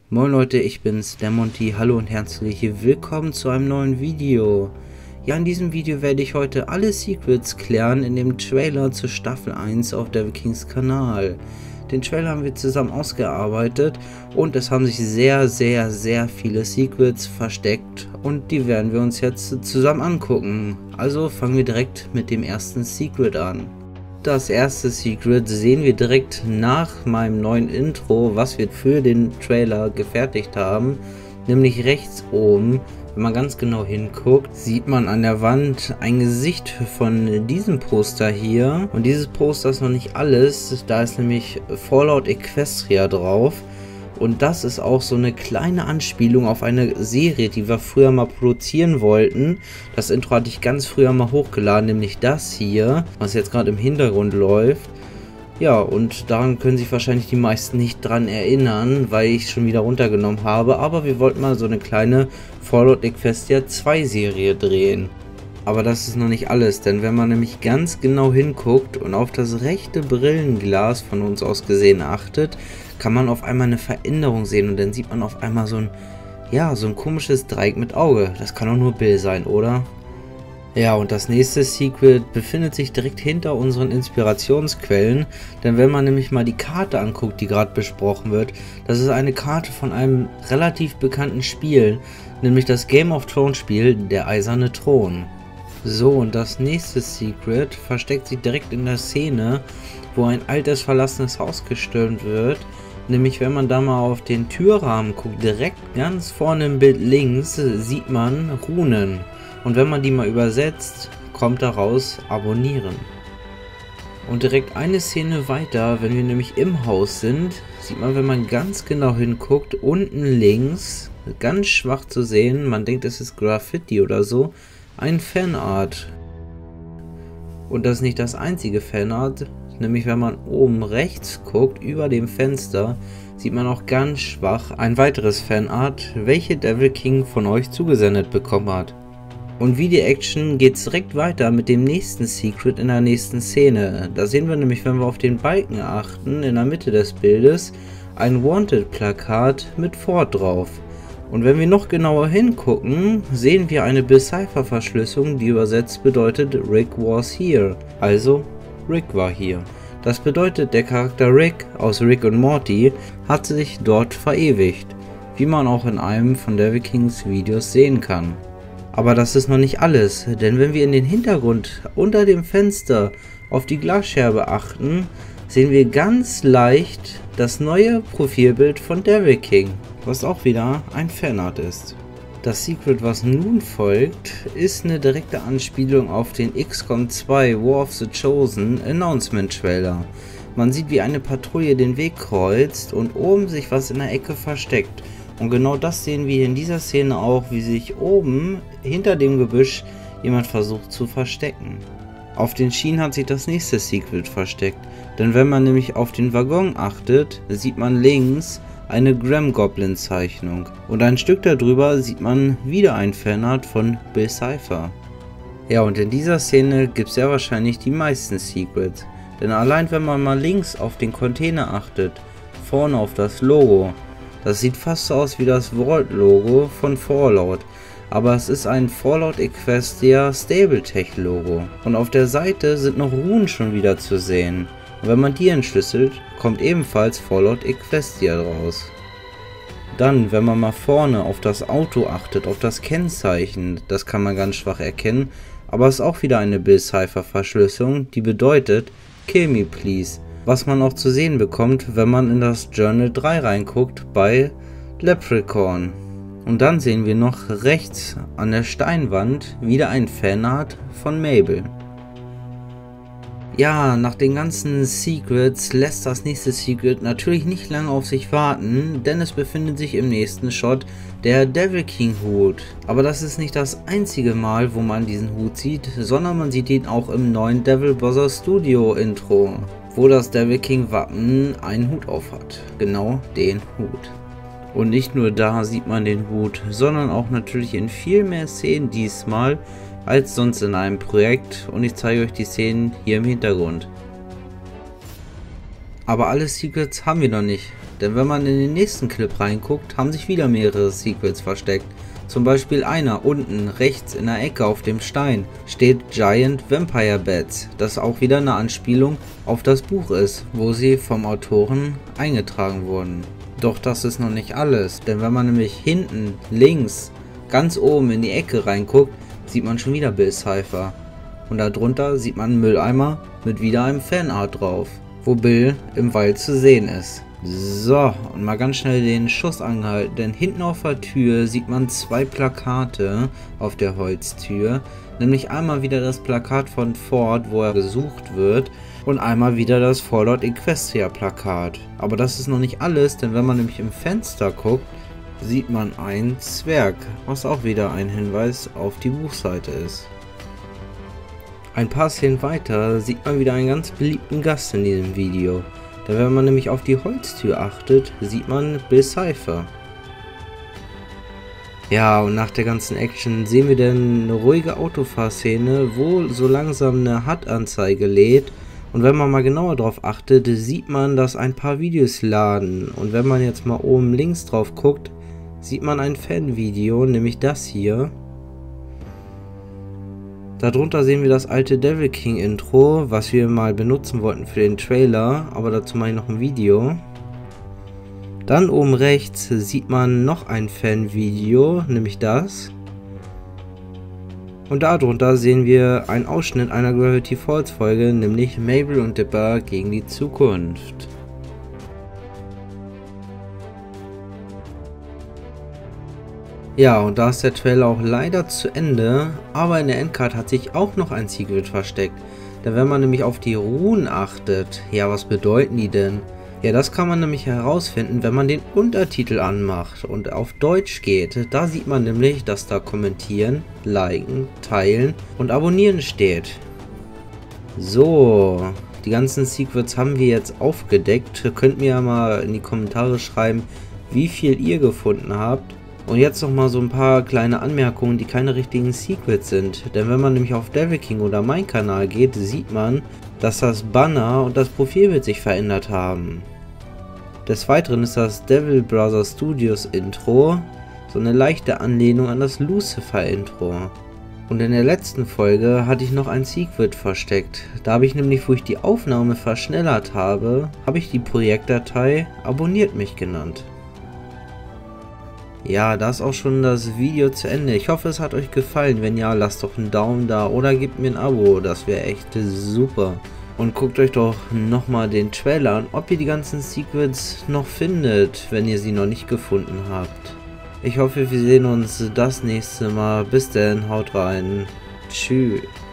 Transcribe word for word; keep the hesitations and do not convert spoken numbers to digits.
Moin Leute, ich bin's, der Monty. Hallo und herzlich willkommen zu einem neuen Video. Ja, in diesem Video werde ich heute alle Secrets klären in dem Trailer zur Staffel eins auf Devil Kings Kanal. Den Trailer haben wir zusammen ausgearbeitet und es haben sich sehr, sehr, sehr viele Secrets versteckt und die werden wir uns jetzt zusammen angucken. Also fangen wir direkt mit dem ersten Secret an. Das erste Secret sehen wir direkt nach meinem neuen Intro, was wir für den Trailer gefertigt haben, nämlich rechts oben. Wenn man ganz genau hinguckt, sieht man an der Wand ein Gesicht von diesem Poster hier. Und dieses Poster ist noch nicht alles, da ist nämlich Fallout Equestria drauf. Und das ist auch so eine kleine Anspielung auf eine Serie, die wir früher mal produzieren wollten. Das Intro hatte ich ganz früher mal hochgeladen, nämlich das hier, was jetzt gerade im Hintergrund läuft. Ja, und daran können sich wahrscheinlich die meisten nicht dran erinnern, weil ich es schon wieder runtergenommen habe. Aber wir wollten mal so eine kleine Fallout Equestria zwei Serie drehen. Aber das ist noch nicht alles, denn wenn man nämlich ganz genau hinguckt und auf das rechte Brillenglas von uns aus gesehen achtet, kann man auf einmal eine Veränderung sehen und dann sieht man auf einmal so ein, ja, so ein komisches Dreieck mit Auge. Das kann doch nur Bill sein, oder? Ja, und das nächste Secret befindet sich direkt hinter unseren Inspirationsquellen, denn wenn man nämlich mal die Karte anguckt, die gerade besprochen wird, das ist eine Karte von einem relativ bekannten Spiel, nämlich das Game of Thrones Spiel Der Eiserne Thron. So, und das nächste Secret versteckt sich direkt in der Szene, wo ein altes verlassenes Haus gestürmt wird. Nämlich wenn man da mal auf den Türrahmen guckt, direkt ganz vorne im Bild links sieht man Runen. Und wenn man die mal übersetzt, kommt daraus abonnieren. Und direkt eine Szene weiter, wenn wir nämlich im Haus sind, sieht man, wenn man ganz genau hinguckt, unten links, ganz schwach zu sehen, man denkt es ist Graffiti oder so, ein Fanart. Und das ist nicht das einzige Fanart, nämlich wenn man oben rechts guckt, über dem Fenster, sieht man auch ganz schwach ein weiteres Fanart, welche Devil King von euch zugesendet bekommen hat. Und wie die Action geht es direkt weiter mit dem nächsten Secret in der nächsten Szene. Da sehen wir nämlich, wenn wir auf den Balken achten, in der Mitte des Bildes, ein Wanted-Plakat mit Ford drauf. Und wenn wir noch genauer hingucken, sehen wir eine Decipher-Verschlüsselung, die übersetzt bedeutet Rick was here. Also, Rick war hier. Das bedeutet, der Charakter Rick aus Rick und Morty hat sich dort verewigt, wie man auch in einem von Devil Kings Videos sehen kann. Aber das ist noch nicht alles, denn wenn wir in den Hintergrund unter dem Fenster auf die Glasscherbe achten, sehen wir ganz leicht das neue Profilbild von Devil King, was auch wieder ein Fanart ist. Das Secret, was nun folgt, ist eine direkte Anspielung auf den X COM zwei War of the Chosen Announcement Trailer. Man sieht, wie eine Patrouille den Weg kreuzt und oben sich was in der Ecke versteckt. Und genau das sehen wir in dieser Szene auch, wie sich oben hinter dem Gebüsch jemand versucht zu verstecken. Auf den Schienen hat sich das nächste Secret versteckt, denn wenn man nämlich auf den Waggon achtet, sieht man links eine Graham Goblin Zeichnung und ein Stück darüber sieht man wieder ein Fanart von Decipher. Ja, und in dieser Szene gibt es sehr wahrscheinlich die meisten Secrets, denn allein wenn man mal links auf den Container achtet, vorne auf das Logo, das sieht fast so aus wie das Vault Logo von Fallout, aber es ist ein Fallout Equestria Stable-Tech Logo und auf der Seite sind noch Runen schon wieder zu sehen. Und wenn man die entschlüsselt, kommt ebenfalls Fallout Equestria raus. Dann, wenn man mal vorne auf das Auto achtet, auf das Kennzeichen, das kann man ganz schwach erkennen, aber es ist auch wieder eine Decipher-Verschlüsselung, die bedeutet Kill me please, was man auch zu sehen bekommt, wenn man in das Journal drei reinguckt bei Leprechaun. Und dann sehen wir noch rechts an der Steinwand wieder ein Fanart von Mabel. Ja, nach den ganzen Secrets lässt das nächste Secret natürlich nicht lange auf sich warten, denn es befindet sich im nächsten Shot der Devil King Hut. Aber das ist nicht das einzige Mal, wo man diesen Hut sieht, sondern man sieht ihn auch im neuen Devil Bother Studio Intro, wo das Devil King Wappen einen Hut auf hat. Genau den Hut. Und nicht nur da sieht man den Hut, sondern auch natürlich in viel mehr Szenen diesmal als sonst in einem Projekt und ich zeige euch die Szenen hier im Hintergrund. Aber alle Secrets haben wir noch nicht, denn wenn man in den nächsten Clip reinguckt, haben sich wieder mehrere Secrets versteckt. Zum Beispiel einer unten rechts in der Ecke auf dem Stein steht Giant Vampire Bats, das auch wieder eine Anspielung auf das Buch ist, wo sie vom Autoren eingetragen wurden. Doch das ist noch nicht alles, denn wenn man nämlich hinten links ganz oben in die Ecke reinguckt, sieht man schon wieder Bill Cipher. Und darunter sieht man einen Mülleimer mit wieder einem Fanart drauf, wo Bill im Wald zu sehen ist. So, und mal ganz schnell den Schuss angehalten, denn hinten auf der Tür sieht man zwei Plakate auf der Holztür. Nämlich einmal wieder das Plakat von Ford, wo er gesucht wird, und einmal wieder das Fallout Equestria Plakat. Aber das ist noch nicht alles, denn wenn man nämlich im Fenster guckt, sieht man einen Zwerg, was auch wieder ein Hinweis auf die Buchseite ist. Ein paar Szenen weiter sieht man wieder einen ganz beliebten Gast in diesem Video. Denn wenn man nämlich auf die Holztür achtet, sieht man Bill Cipher. Ja, und nach der ganzen Action sehen wir dann eine ruhige Autofahrszene, wo so langsam eine H U D-Anzeige lädt. Und wenn man mal genauer drauf achtet, sieht man, dass ein paar Videos laden. Und wenn man jetzt mal oben links drauf guckt, sieht man ein Fanvideo, nämlich das hier. Darunter sehen wir das alte Devil King Intro, was wir mal benutzen wollten für den Trailer, aber dazu mache ich noch ein Video. Dann oben rechts sieht man noch ein Fanvideo, nämlich das. Und darunter sehen wir einen Ausschnitt einer Gravity Falls Folge, nämlich Mabel und Dipper gegen die Zukunft. Ja, und da ist der Trailer auch leider zu Ende, aber in der Endcard hat sich auch noch ein Secret versteckt. Denn wenn man nämlich auf die Runen achtet, ja, was bedeuten die denn? Ja, das kann man nämlich herausfinden, wenn man den Untertitel anmacht und auf Deutsch geht. Da sieht man nämlich, dass da kommentieren, liken, teilen und abonnieren steht. So, die ganzen Secrets haben wir jetzt aufgedeckt. Könnt mir ja mal in die Kommentare schreiben, wie viel ihr gefunden habt. Und jetzt noch mal so ein paar kleine Anmerkungen, die keine richtigen Secrets sind. Denn wenn man nämlich auf Devil King oder mein Kanal geht, sieht man, dass das Banner und das Profilbild sich verändert haben. Des Weiteren ist das Devil Brothers Studios Intro so eine leichte Anlehnung an das Lucifer Intro. Und in der letzten Folge hatte ich noch ein Secret versteckt. Da habe ich nämlich, wo ich die Aufnahme verschnellert habe, habe ich die Projektdatei Abonniert mich genannt. Ja, da ist auch schon das Video zu Ende. Ich hoffe, es hat euch gefallen. Wenn ja, lasst doch einen Daumen da oder gebt mir ein Abo. Das wäre echt super. Und guckt euch doch nochmal den Trailer an, ob ihr die ganzen Secrets noch findet, wenn ihr sie noch nicht gefunden habt. Ich hoffe, wir sehen uns das nächste Mal. Bis dann, haut rein. Tschüss.